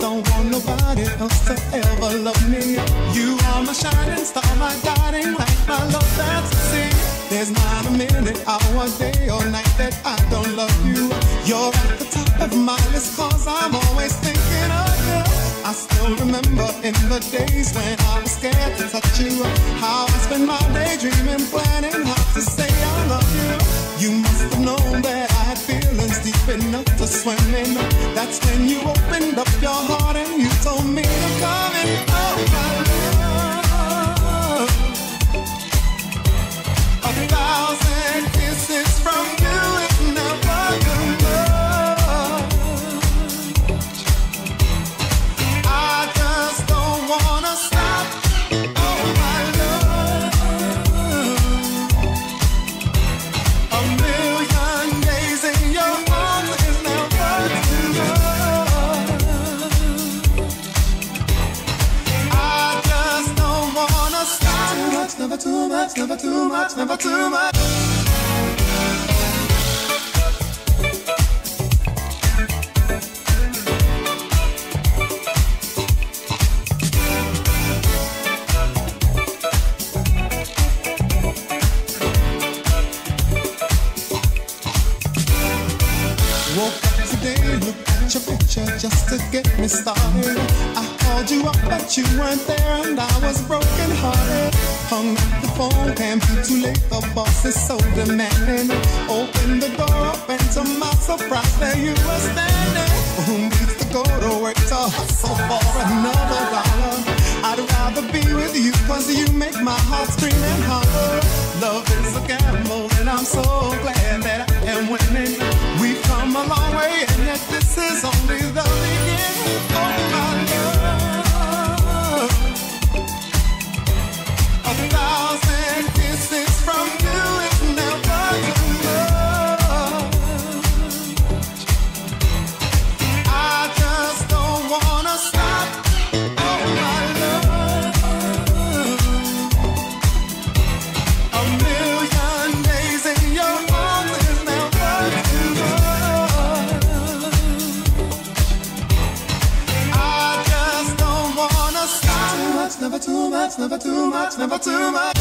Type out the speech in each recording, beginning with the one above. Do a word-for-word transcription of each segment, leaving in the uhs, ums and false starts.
don't want nobody else to ever love me. You are my shining star, my guiding light, my love that's a sea. There's not a minute, hour, day or night that I don't love you. You're at the top of my list cause I'm always thinking of you. I still remember in the days when I was scared to touch you, how I spent my day dreaming, planning how to say I love you. You must have known that I had feelings deep enough to swim in. That's when you opened up your heart and you told me to come in. Oh my love, a thousand kisses from you is never enough. I just don't wanna stop. Oh my love, a million days in your arms is never enough. I just don't wanna stop. Too much, never too much, never too much, never too much. Woke up today, looked at your picture just to get me started. I called you up, but you weren't there, and I was broken hearted. Hung up the phone, can't be too late. The boss is so demanding. Opened the door up, and to my surprise, there you were standing. Who needs to go to work to hustle for another dollar? I'd rather be with you, cause you make my heart scream and holler. Love is a gamble, and I'm so glad that I am winning. We've come a long way, and yet this is only the beginning. Oh my love, a thousand kisses from you is never enough. I just don't wanna stop. Oh my love, a million days in your arms is never enough. I just don't wanna stop. Too much, never too much, never too much, never too much.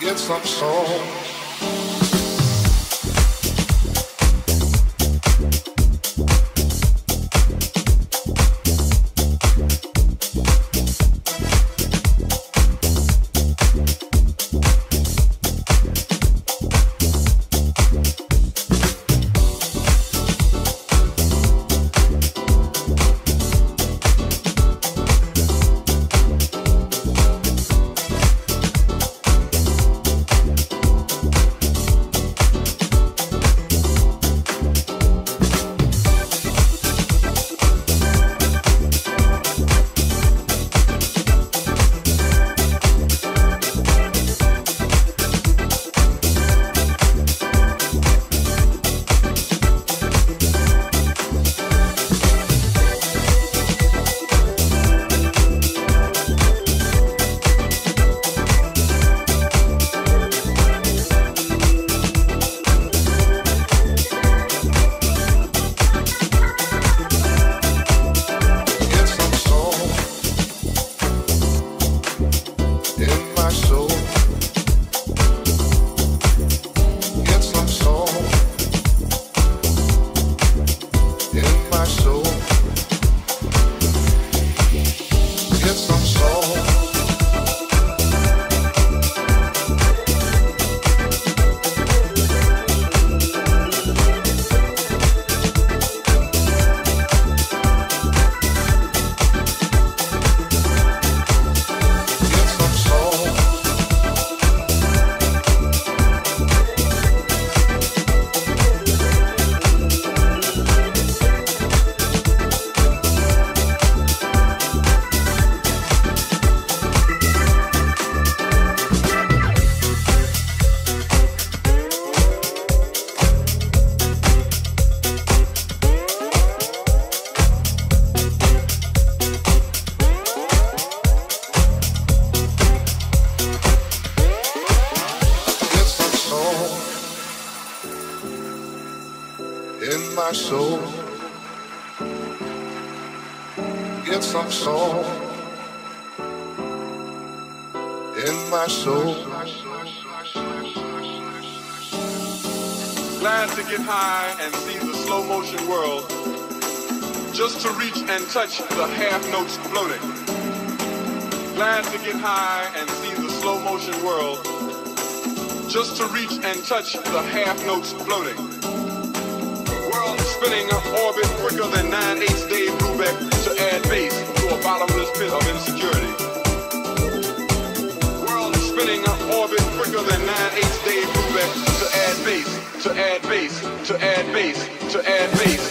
Get some soul. Soul, get some soul in my soul. Glad to get high and see the slow motion world, just to reach and touch the half notes floating. Glad to get high and see the slow motion world, just to reach and touch the half notes floating. Spinning orbit quicker than nine eighths Dave Brubeck to add bass to a bottomless pit of insecurity. World is spinning orbit quicker than nine eighths Dave Brubeck to add bass, to add bass, to add bass, to add bass.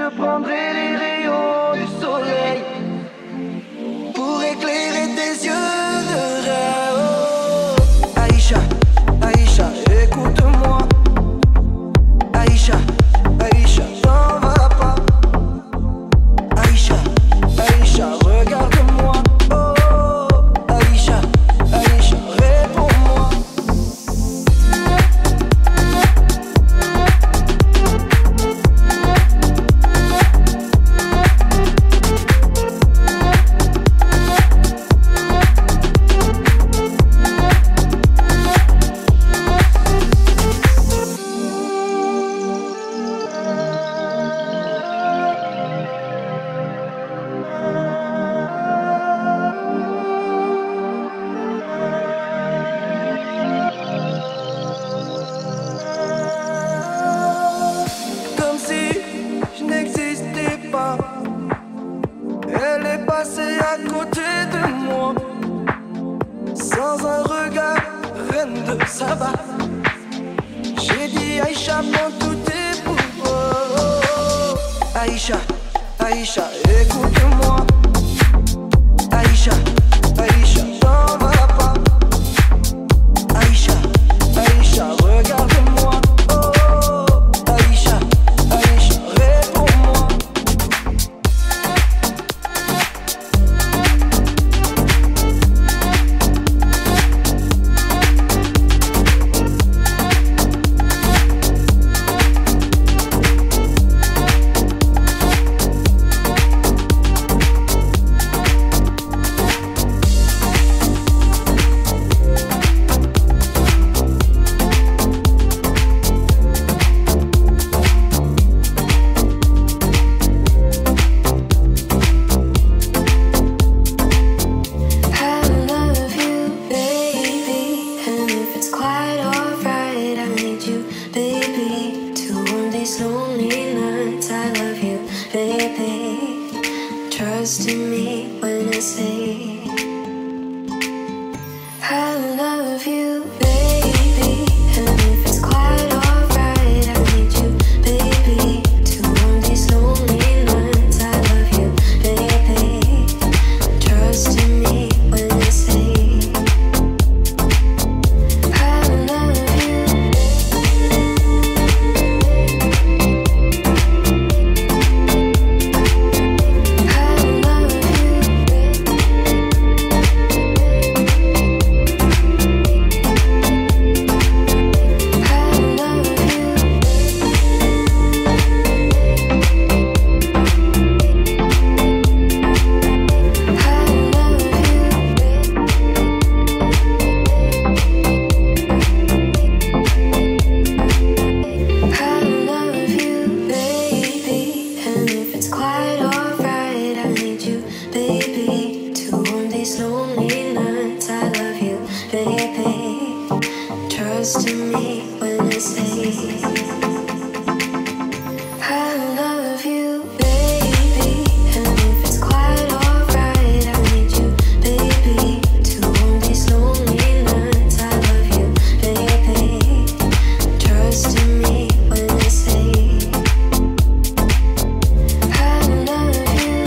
je prendrai les rayons du soleil pour éclairer tes yeux de rêve. Oh. Aïcha, Aïcha, écoute-moi. Aïcha, Aïcha, t'en vas pas. Aïcha, Aïcha, regarde-moi. Oh, Aïcha, Aïcha, réponds-moi. Comme si je n'existais pas, elle est passée à côté de moi, sans un regard, reine de Saba. J'ai dit Aïcha, prends tous tes pouvoirs. Aïcha, Aïcha, écoute-moi. Aïcha, Aïcha, t'en vas pas. Aïcha, Aïcha, regarde-moi. Oh, Aïcha, Aïcha, réponds-moi. Trust in me when I say I love you, baby. And if it's quite alright, I need you, baby, to warm these lonely nights. I love you, baby. Trust in me when I say I love you. Trust in me when I say I love you, baby. And if it's quite alright, I need you, baby, to warm these lonely nights. I love you, baby. Trust in me when I say I love you.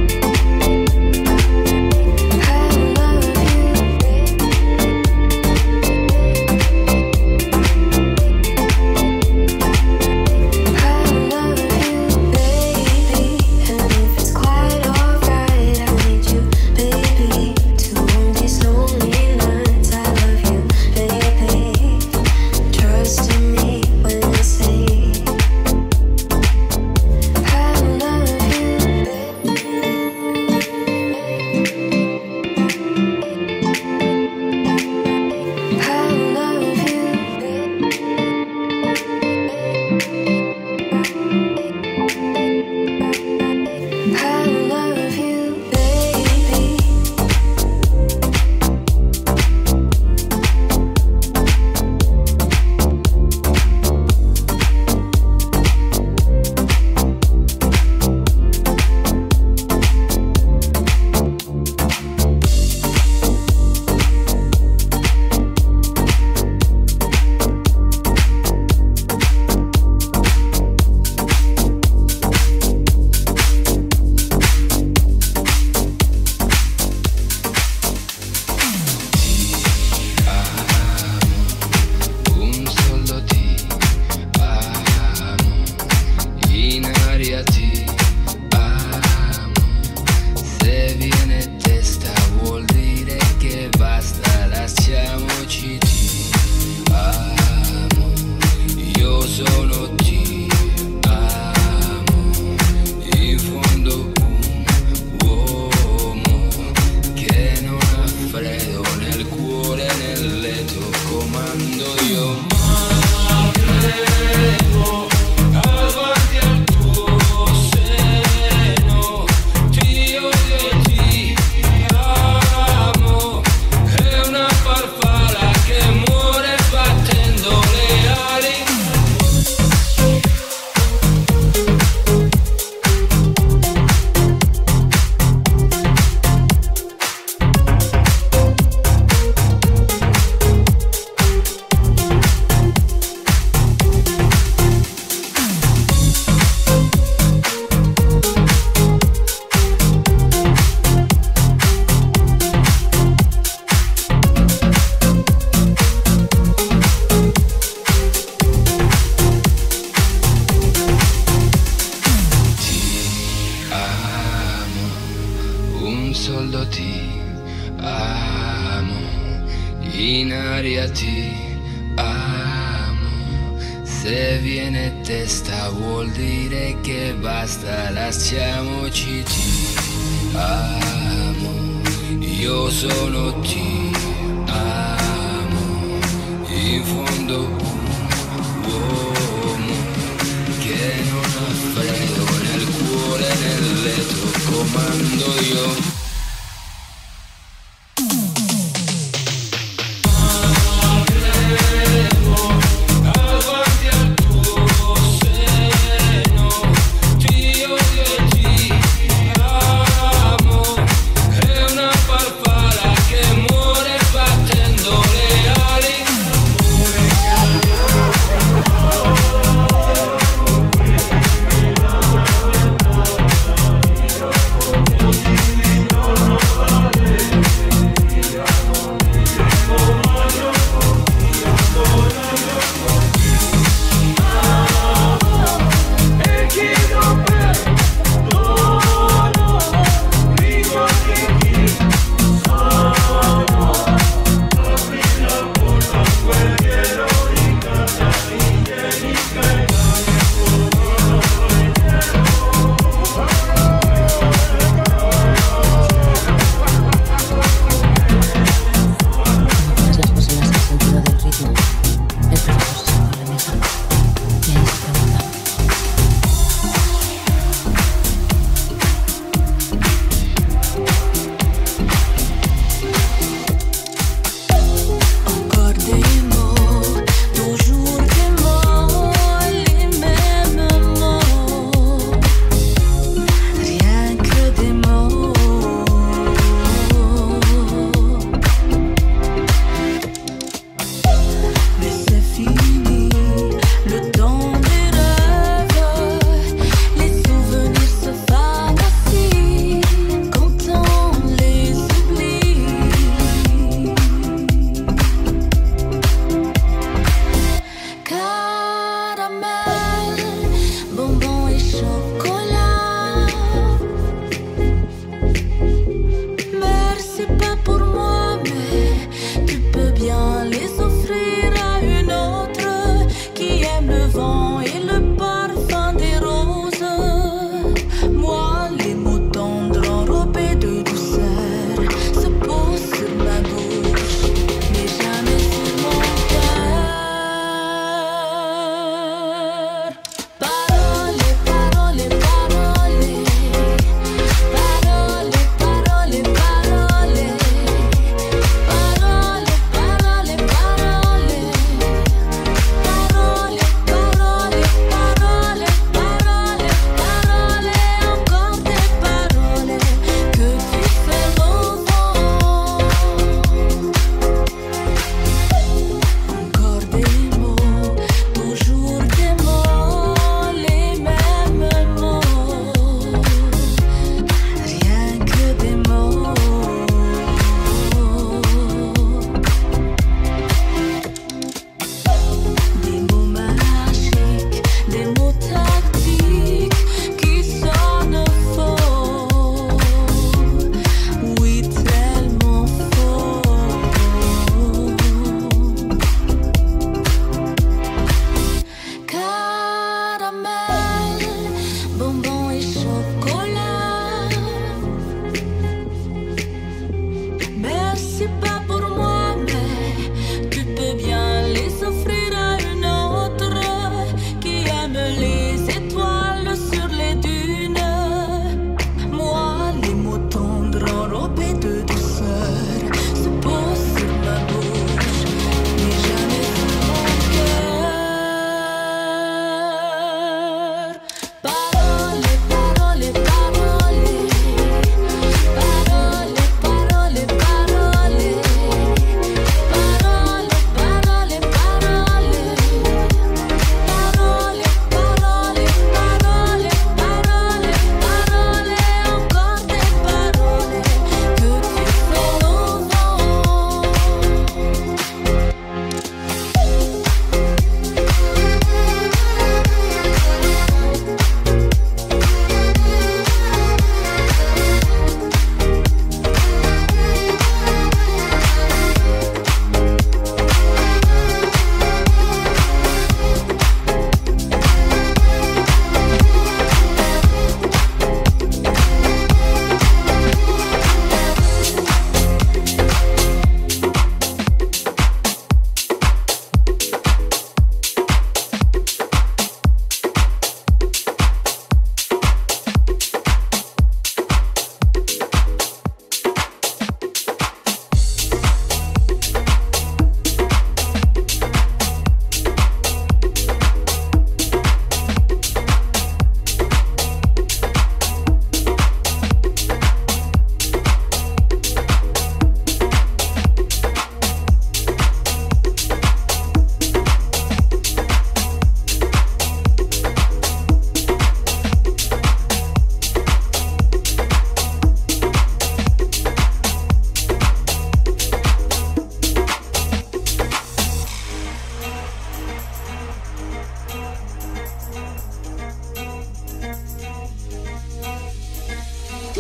I love you. in aria ti amo. Se viene testa vuol dire che basta, lasciamoci, ti amo. Io sono ti amo, in fondo un uomo che non ha freno nel cuore, nel letto comando io. Thank you.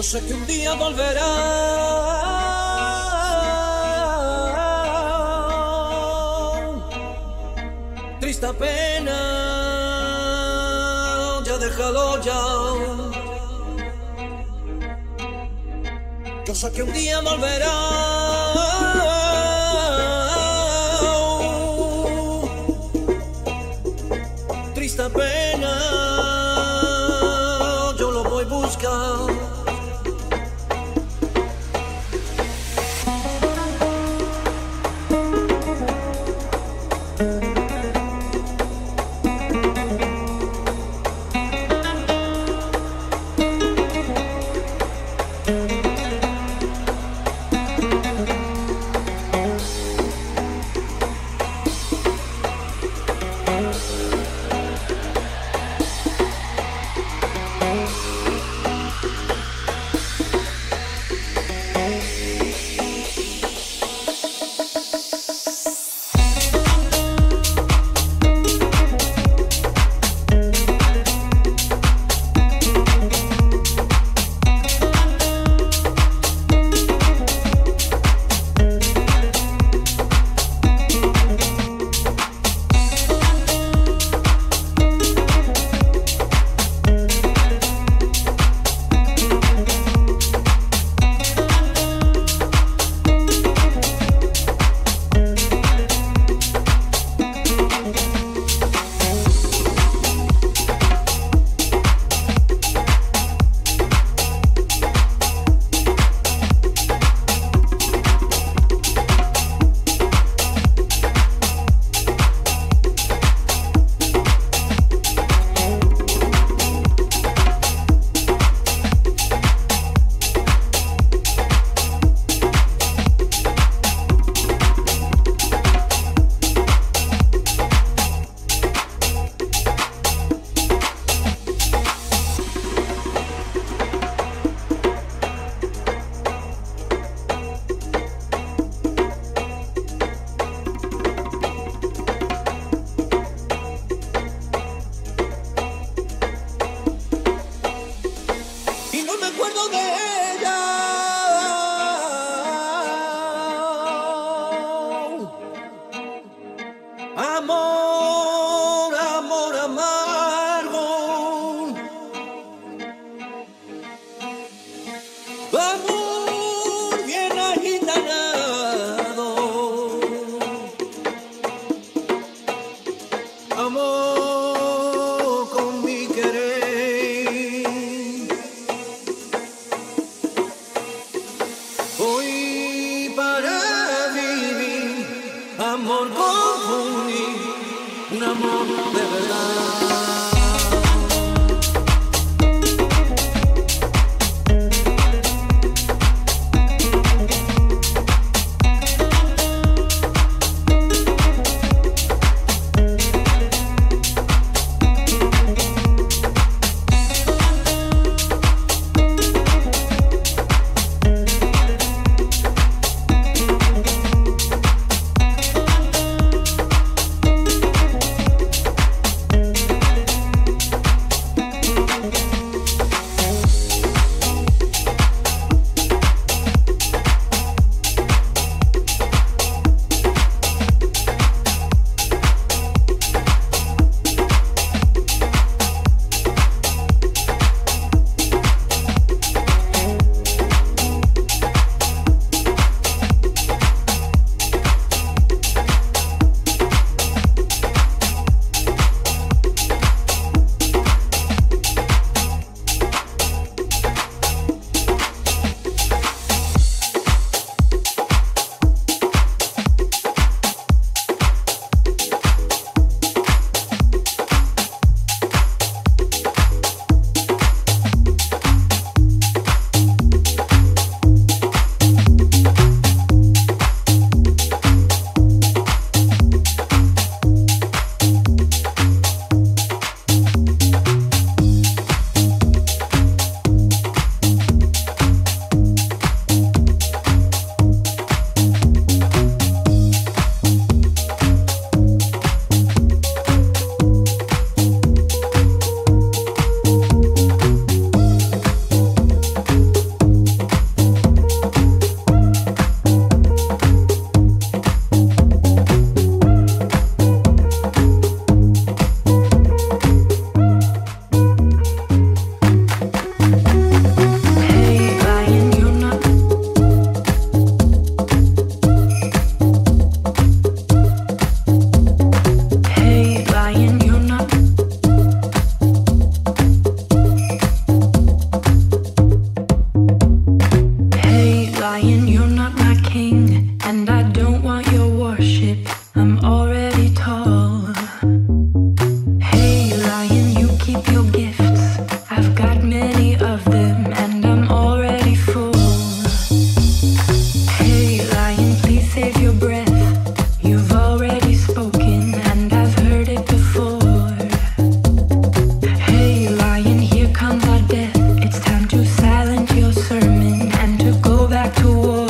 sé que un día volverá. Triste pena, ya déjalo ya. Yo sé que un día volverá. Triste pena, yo lo voy a buscar. Amor, amor amargo, amor bien agitanado, amor con mi querer. Hoy para vivir, amor confundir, un amor de verdad. and I don't want your worship. I'm already tall. Hey, lion, you keep your gifts. I've got many of them, and I'm already full. Hey, lion, please save your breath. You've already spoken, and I've heard it before. Hey, lion, here comes our death. It's time to silence your sermon and to go back to war.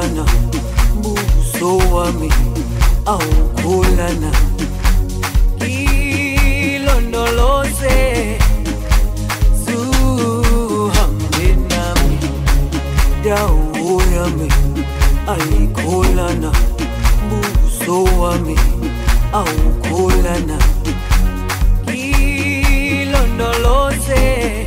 awukholana buso wami awukholana ilondoloze zuhambe nami dawo yami ayikholana buso wami awukholana ilondoloze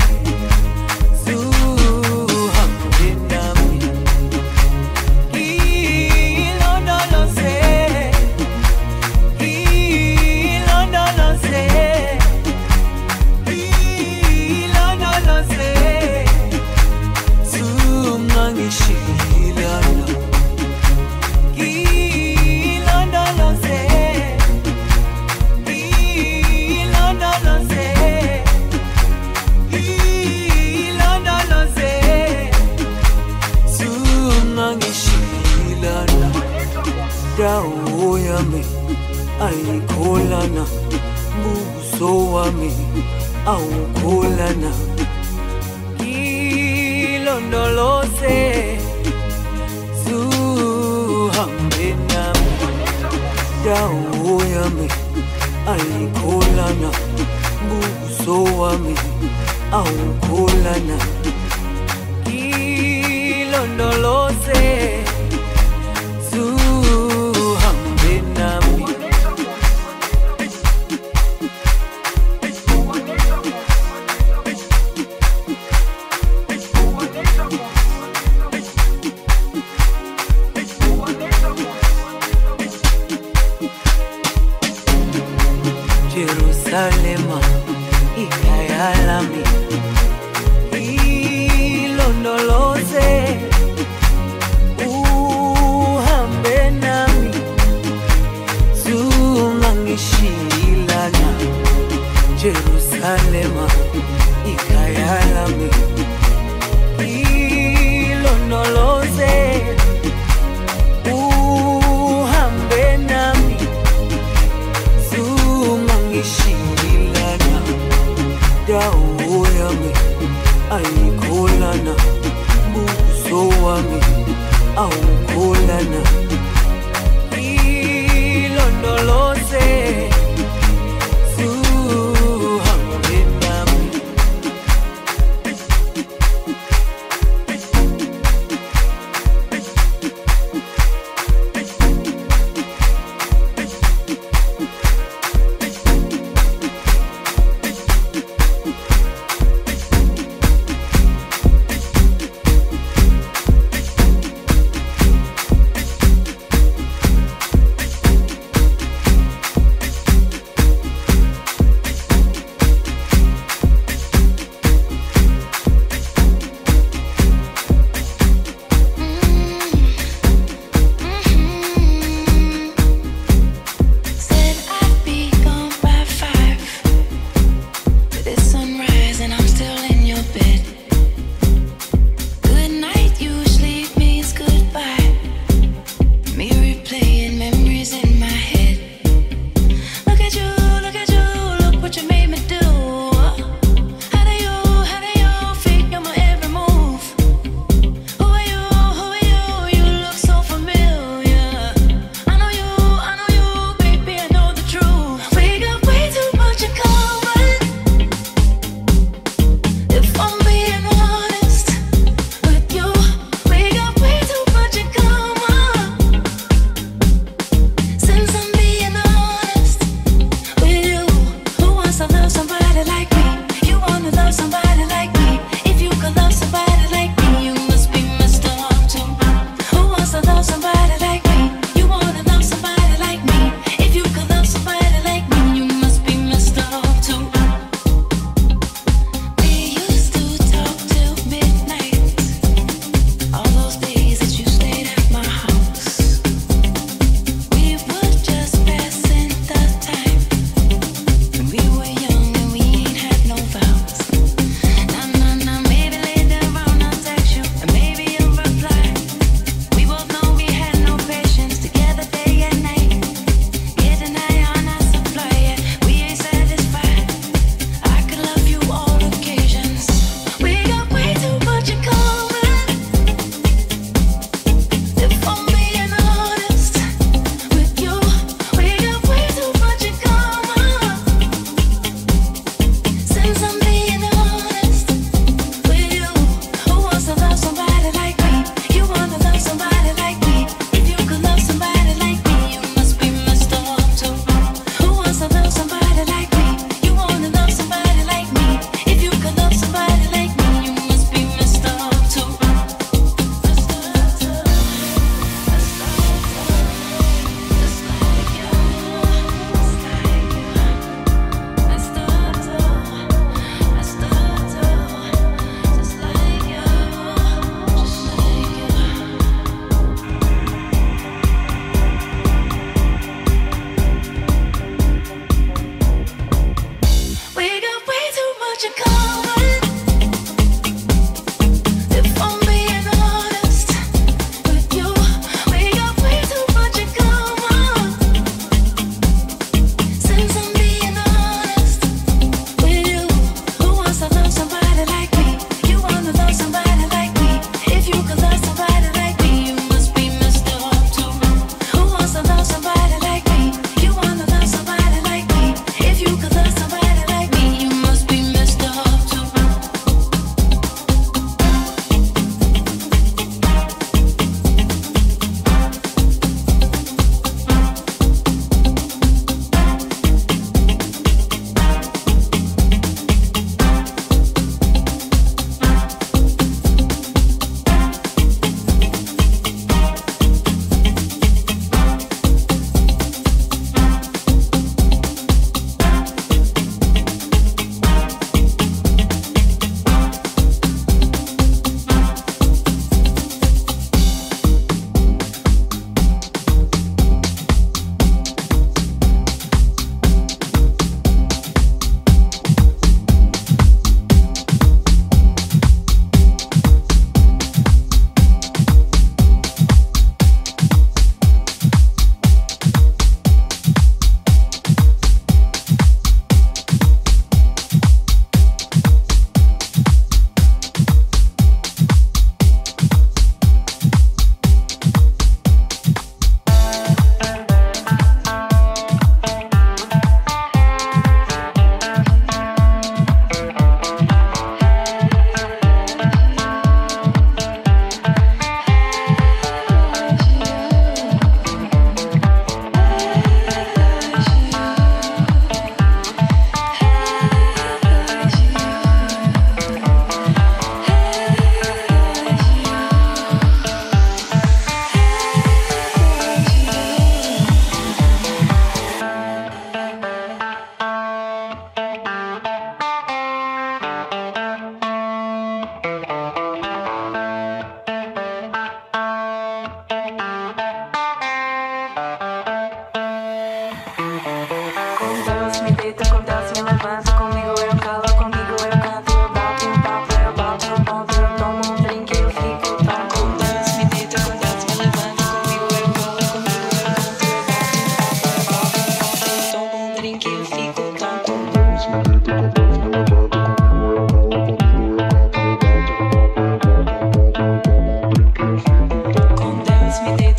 dawo yami ayikholana buso wami awukholana ilondoloze zuhambe nami dawo yami ayikholana buso wami awukholana ilondoloze Jerusalema ikhaya lami ilondoloze uhambe nami zungangishilana Jerusalema ikhaya lami ilondoloze uhambe nami zungangishilana dawo yami ayikholana buso wami awukholana ilondoloze zuhambe nami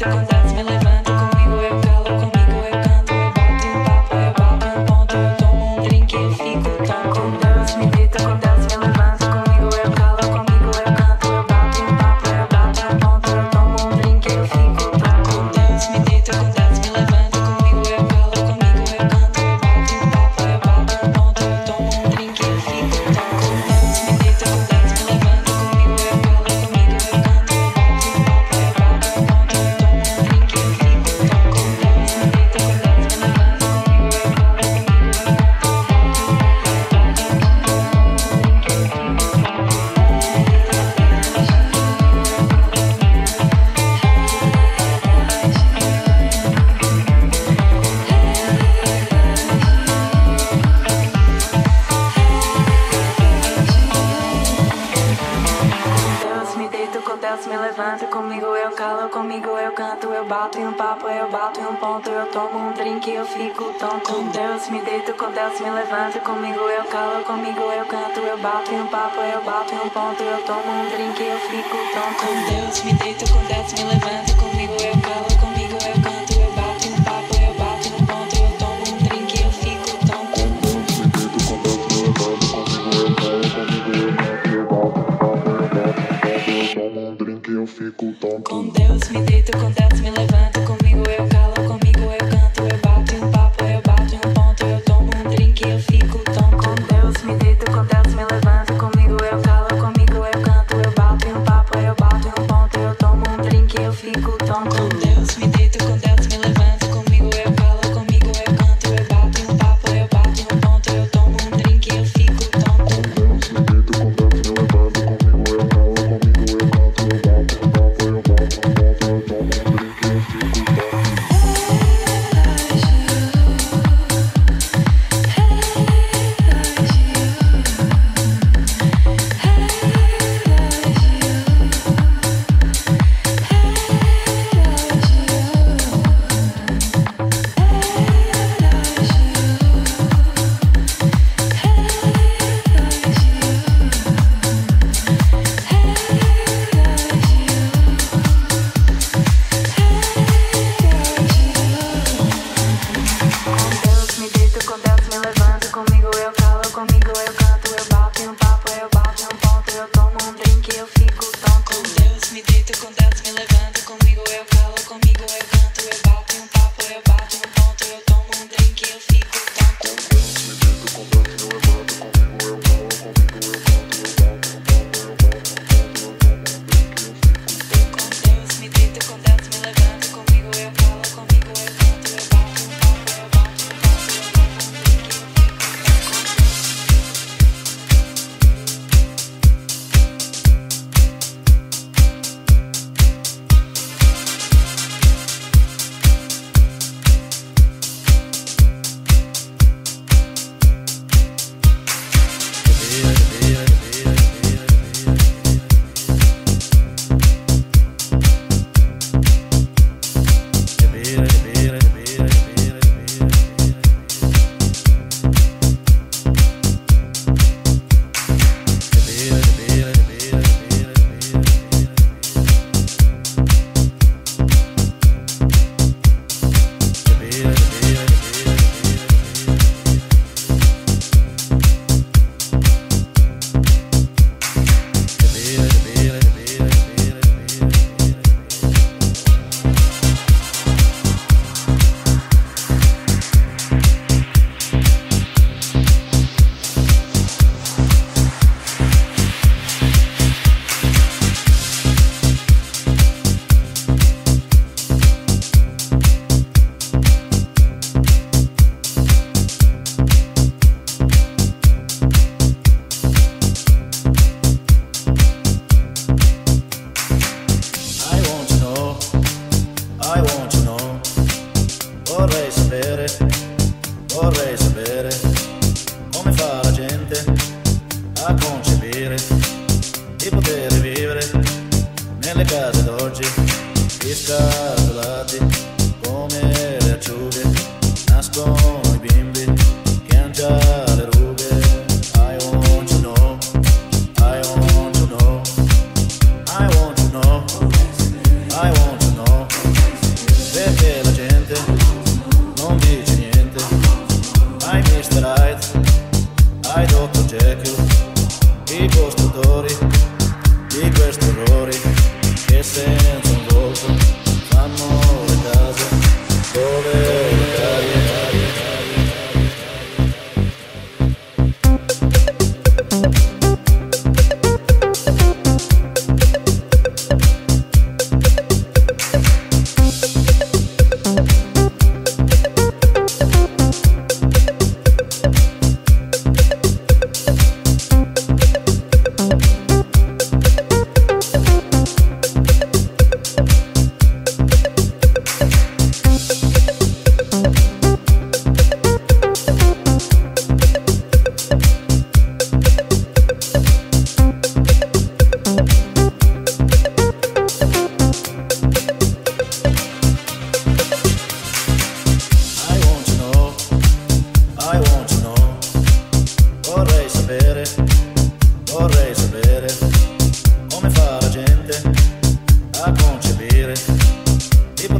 I want to know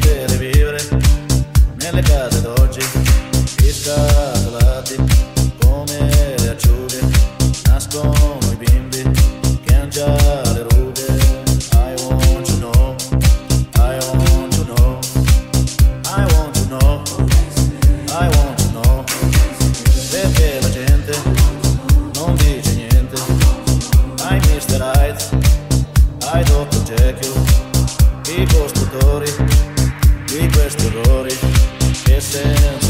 poter vivere nelle case d'oggi, scatolati come le acciughe, nascono i bimbi che han già le rughe. I want to know, I want to know, I want to know, I want to know, perché la gente non dice niente. Ai mister Hyde, ai dottor Jekyll, i costruttori di questi orrori che senza